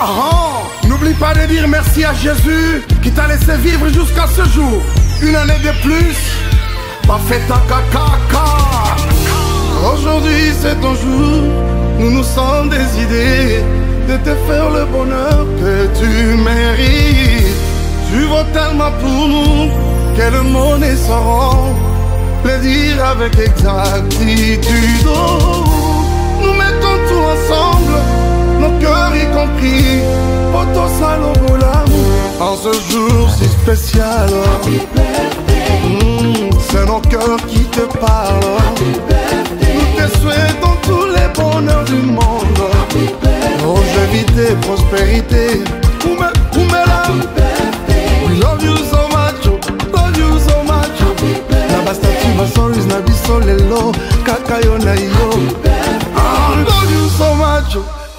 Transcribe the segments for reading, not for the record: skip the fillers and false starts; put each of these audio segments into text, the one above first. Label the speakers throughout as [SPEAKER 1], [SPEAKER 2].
[SPEAKER 1] N'oublie pas de dire merci à Jésus qui t'a laissé vivre jusqu'à ce jour. Une année de plus, pas fait ta caca. Aujourd'hui c'est ton jour, nous nous sommes décidés de te faire le bonheur que tu mérites. Tu vaux tellement pour nous que le monde est sans le dire avec exactitude. Nous mettons tout ensemble, nos cœurs y compris, poto salobo l'amour. En ce jour si spécial, c'est nos cœurs qui te parlent. Nous te souhaitons tous les bonheurs du monde, longévité, prospérité. We love you so much, love you so much. Na bastati basoris na biso lelo kaka yo na yo. Love you so much.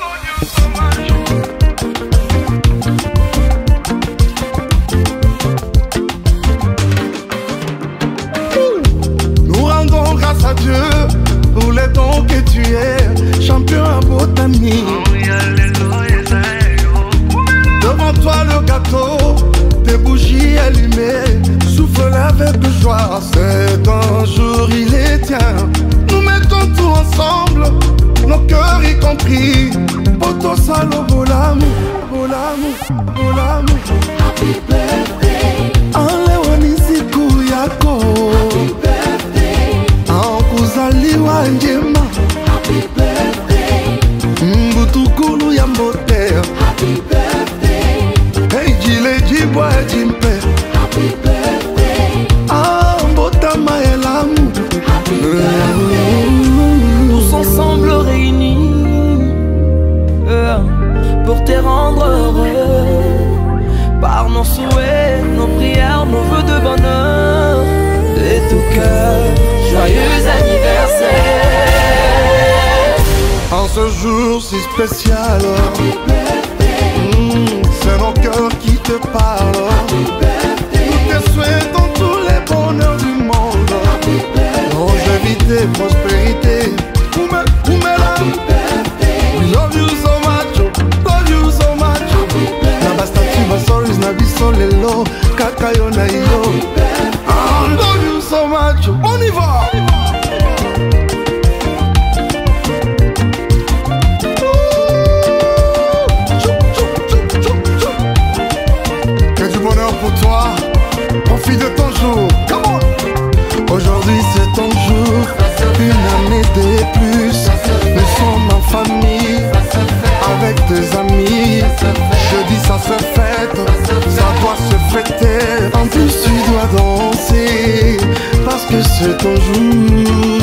[SPEAKER 1] Nous rendons grâce à Dieu pour les dons que tu es, champion à botanique. Devant toi le gâteau, tes bougies allumées, souffle avec joie, c'est un jour il est tien. Nous mettons tout ensemble, nos cœurs y compris, poto salobo l'amour, l'amour, l'amour. Happy birthday, Alewani siku yako. Happy birthday, Ankuzaliwa njema. Happy birthday, Mbutukulu ya mbote. Happy birthday, hey Jile Jibwa Jimpe. Happy birthday, Mbota Maelamu. Happy birthday,
[SPEAKER 2] tous ensemble réunis pour te rendre heureux par nos souhaits, nos prières, nos vœux de bonheur de tout cœur. Joyeux anniversaire
[SPEAKER 1] en ce jour si spécial. C'est nos cœurs qui te parlent. Nous te souhaitons tous les bonheurs du monde, longévité, prospérité. We love you so much, love you so much. Na bastati basoris na biso lelo kaka yo na yo. Love you so much. On y va. Pour toi, profite de ton jour. Come on. Aujourd'hui c'est ton jour, une année de plus. Nous sommes en famille, avec tes amis. Jeudi ça se fête, ça doit se fêter. En plus tu dois danser, parce que c'est ton jour.